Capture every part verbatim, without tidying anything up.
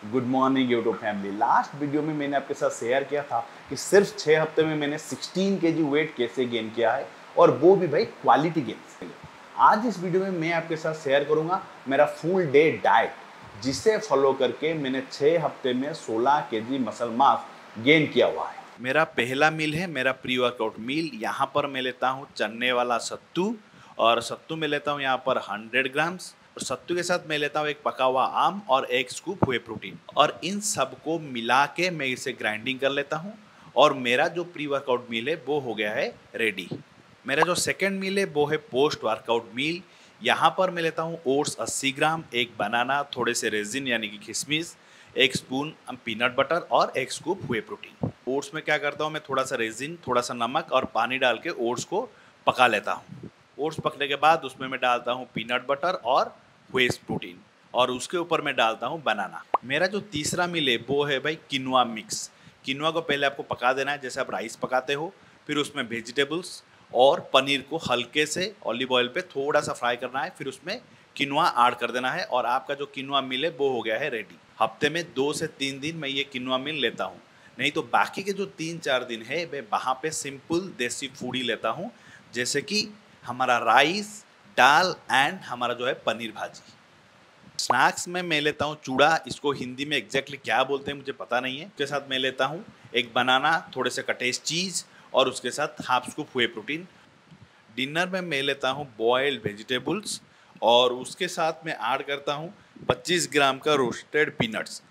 Good morning YouTube family. Last video में मैंने आपके साथ शेयर किया था कि सिर्फ छः हफ्ते में मैंने सोलह केजी वेट कैसे गेन किया है, और वो भी भाई क्वालिटी गेन से। आज इस वीडियो में मैं आपके साथ शेयर करूंगा मेरा फुल डे डाइट, जिसे फॉलो करके मैंने छः हफ्ते में सोलह केजी मसल मास गेन किया हुआ है। मेरा पहला मील है मेरा प्री वर्कआउट मील। यहाँ पर मैं लेता हूँ चने वाला सत्तू, और सत्तू में लेता हूँ यहाँ पर हंड्रेड ग्राम्स, और सत्तू के साथ मैं लेता हूँ एक पका हुआ आम और एक स्कूप हुए प्रोटीन, और इन सब को मिला के मैं इसे ग्राइंडिंग कर लेता हूँ। और मेरा जो प्री वर्कआउट मील है वो हो गया है रेडी। मेरा जो सेकंड मील है वो है पोस्ट वर्कआउट मील। यहाँ पर मैं लेता हूँ ओट्स अस्सी ग्राम, एक बनाना, थोड़े से रेजिन यानी कि किशमिश, एक स्पून पीनट बटर और एक स्कूप हुए प्रोटीन। ओट्स में क्या करता हूँ, मैं थोड़ा सा रेजिन, थोड़ा सा नमक और पानी डाल के ओट्स को पका लेता हूँ। ओट्स पकने के बाद उसमें मैं डालता हूँ पीनट बटर और व्हे प्रोटीन, और उसके ऊपर मैं डालता हूँ बनाना। मेरा जो तीसरा मील है वो है भाई किनुआ मिक्स। किनुआ को पहले आपको पका देना है जैसे आप राइस पकाते हो, फिर उसमें वेजिटेबल्स और पनीर को हल्के से ऑलिव ऑयल पे थोड़ा सा फ्राई करना है, फिर उसमें किनुआ ऐड कर देना है, और आपका जो किनुआ मील है वो हो गया है रेडी। हफ्ते में दो से तीन दिन मैं ये किनुआ मील लेता हूँ, नहीं तो बाकी के जो तीन चार दिन है मैं वहाँ पे सिंपल देसी फूड ही लेता हूँ, जैसे कि हमारा राइस, दाल एंड हमारा जो है पनीर भाजी। स्नैक्स में मैं लेता हूँ चूड़ा, इसको हिंदी में एग्जैक्टली क्या बोलते हैं मुझे पता नहीं है। उसके साथ मैं लेता हूँ एक बनाना, थोड़े से कटेज चीज़, और उसके साथ हाफ स्कूप हुए प्रोटीन। डिनर में मैं लेता हूँ बॉइल्ड वेजिटेबल्स, और उसके साथ मैं ऐड करता हूँ पच्चीस ग्राम का रोस्टेड पीनट्स,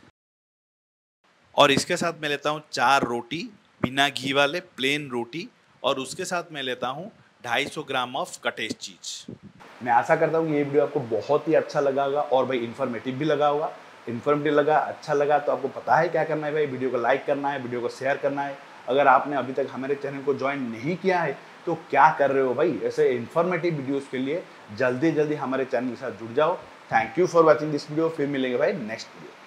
और इसके साथ मैं लेता हूँ चार रोटी बिना घी वाले प्लेन रोटी, और उसके साथ मैं लेता हूँ ढाई सौ ग्राम ऑफ कटेज चीज। मैं आशा करता हूँ ये वीडियो आपको बहुत ही अच्छा लगा होगा, और भाई इन्फॉर्मेटिव भी लगा होगा। इन्फॉर्मेटिव लगा, अच्छा लगा तो आपको पता है क्या करना है भाई, वीडियो को लाइक करना है, वीडियो को शेयर करना है। अगर आपने अभी तक हमारे चैनल को ज्वाइन नहीं किया है तो क्या कर रहे हो भाई, ऐसे इन्फॉर्मेटिव वीडियोज़ के लिए जल्दी जल्दी हमारे चैनल के साथ जुड़ जाओ। Thank you for watching this video. फिर मिलेंगे भाई नेक्स्ट वीडियो।